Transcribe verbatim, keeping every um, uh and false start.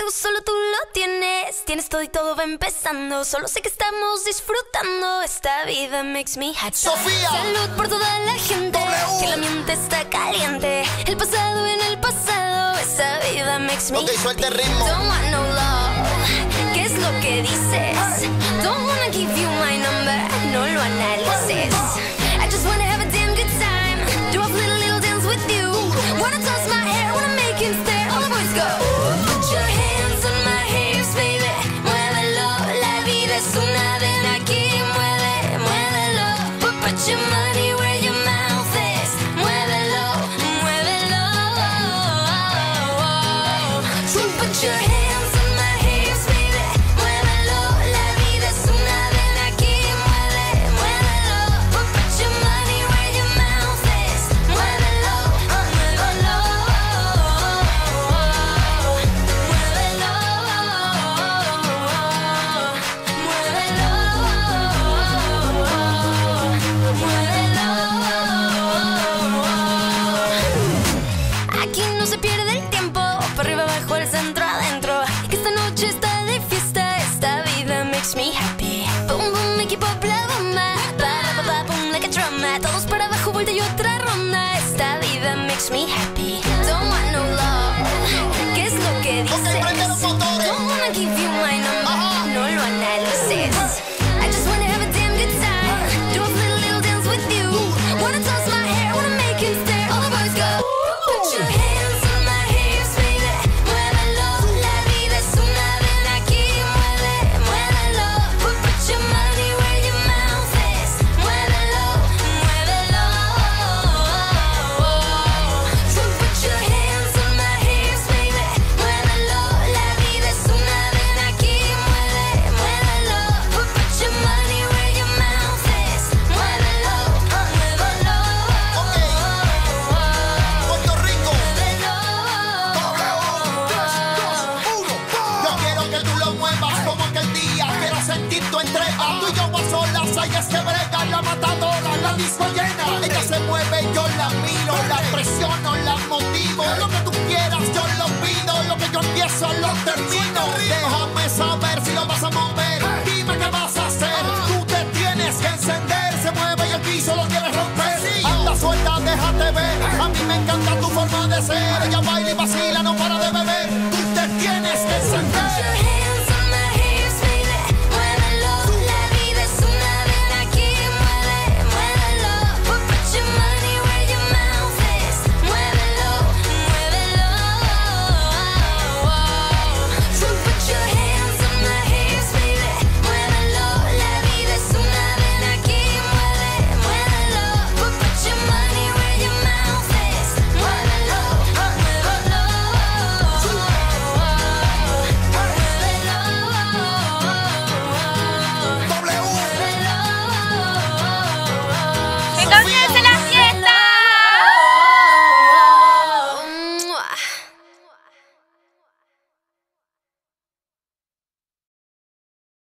fuego solo tú lo tienes. Tienes todo y todo va empezando. Solo sé que estamos disfrutando. Esta vida makes me happy. Sofía. Salud por toda la gente. W. Que la mente está caliente. El pasado en el pasado. Esta vida makes me Ok, happy. suelta el ritmo. Don't want no love. ¿Qué es lo que dices? Don't wanna give you my number. No lo analices. I just wanna have a damn good time. Do a little little dance with you. Wanna toss my hair, wanna make him stare. All the boys go. Put your hands on my hips, baby. Muévelo, la vida es una ven aquí. Mueve, muévelo. Put, put your money where your mouth is. Muévelo, muévelo. So put your hands on my hips, baby. Muévelo, la vida es una ven aquí. Mueve, muévelo. Put, put your money where your mouth is. Muévelo, muévelo. Aquí no se pierde el tiempo, para arriba, abajo, al centro, adentro. Que esta noche está de fiesta, esta vida makes me happy. Boom, boom, equipo, bla, bomba. Para, pa, pa, boom, like a drama. Todos para abajo, vuelta y otra ronda. Esta vida makes me happy. Don't want no love. ¿Qué es lo que dices? prende los motores. Don't wanna give you my number. No lo analices. I just wanna have a damn good time. Do a little, little dance with you. Wanna toss my hair, wanna make him stare. All the boys go. Put your hands on my hips, baby. Muévelo, la vida es una ven aquí. Mueve, muévelo. Put, put your money where your mouth is. Muévelo, muévelo. So put your hands on my hips, baby. Muévelo, la vida es una ven aquí. Mueve, muévelo. Put, put your money where your mouth is. Muévelo, muévelo. Puerto Rico. Muévelo. Yo quiero que tú lo muevas como aquel día. Quiero sentir tu entrega. Tú y yo a solas hay este breve.